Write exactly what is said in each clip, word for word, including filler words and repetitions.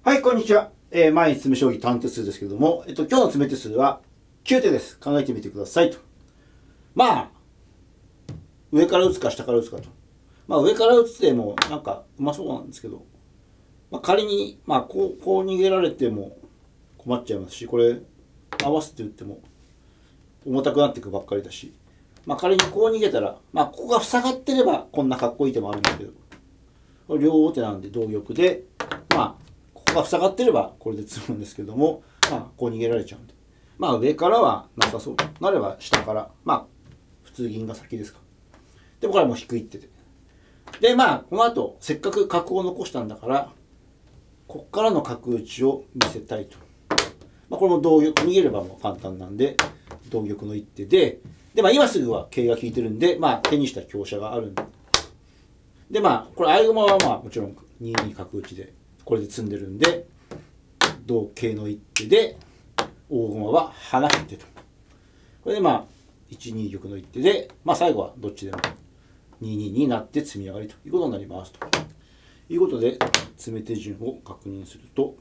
はい、こんにちは。えー、毎日詰め将棋短手数ですけども、えっと、今日の詰め手数はきゅう手です。考えてみてくださいと。まあ、上から打つか下から打つかと。まあ、上から打つ手もなんかうまそうなんですけど、まあ、仮に、まあ、こう、こう逃げられても困っちゃいますし、これ、合わせて打っても重たくなっていくばっかりだし、まあ、仮にこう逃げたら、まあ、ここが塞がってればこんなかっこいい手もあるんだけど、これ両王手なんで同玉で、まあ、ここが塞がってればこれで詰むんですけども、まあ、こう逃げられちゃうんで、まあ、上からはなさそうとなれば下から、まあ、普通銀が先ですか。でもこれはもう低いってて。で、まあ、この後、せっかく角を残したんだから、こっからの角打ちを見せたいと。まあ、これも同玉、逃げればもう簡単なんで、同玉の一手で、で、まあ、今すぐは桂が利いてるんで、まあ、手にした香車があるんで。で、まあ、これ、合駒はまあ、もちろんに二角打ちで、これで詰んでるんで、同桂の一手で、大駒は離してと。これでまあ、いち二玉の一手で、まあ、最後はどっちでもに二になって積み上がりということになりますと。いうことで、詰め手順を確認すると、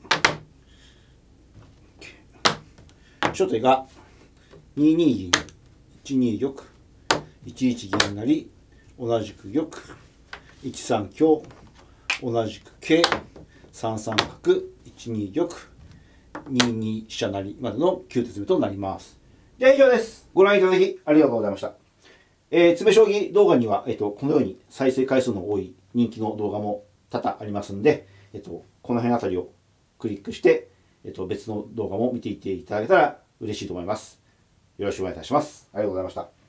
初手がに二銀、いち二玉、いち一銀成、同じく玉、いち三香、同じく桂、さん三角、いち二玉、に二飛車成までのきゅう手詰めとなります。じゃあ以上です。ご覧いただきありがとうございました。えー、詰め将棋動画には、えっと、このように再生回数の多い人気の動画も多々ありますんで、えっと、この辺あたりをクリックして、えっと、別の動画も見ていっていただけたら嬉しいと思います。よろしくお願いいたします。ありがとうございました。